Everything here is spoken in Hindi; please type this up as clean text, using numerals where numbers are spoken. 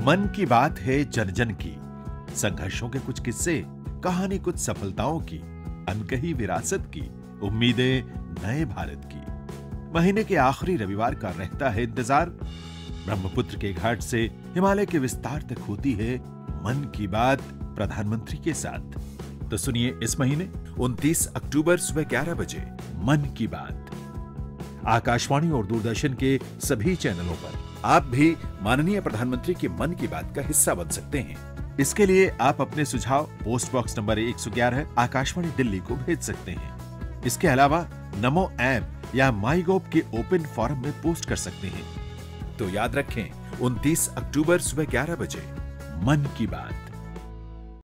मन की बात है जन जन की, संघर्षों के कुछ किस्से, कहानी कुछ सफलताओं की, अनकही विरासत की, उम्मीदें नए भारत की। महीने के आखिरी रविवार का रहता है इंतजार। ब्रह्मपुत्र के घाट से हिमालय के विस्तार तक होती है मन की बात प्रधानमंत्री के साथ। तो सुनिए इस महीने 29 अक्टूबर सुबह 11 बजे मन की बात आकाशवाणी और दूरदर्शन के सभी चैनलों पर। आप भी माननीय प्रधानमंत्री की मन की बात का हिस्सा बन सकते हैं। इसके लिए आप अपने सुझाव post box number 111 Akashvani Delhi को भेज सकते हैं। इसके अलावा नमो ऐप या माई गोव के ओपन फोरम में पोस्ट कर सकते हैं। तो याद रखें 29 अक्टूबर सुबह 11 बजे मन की बात।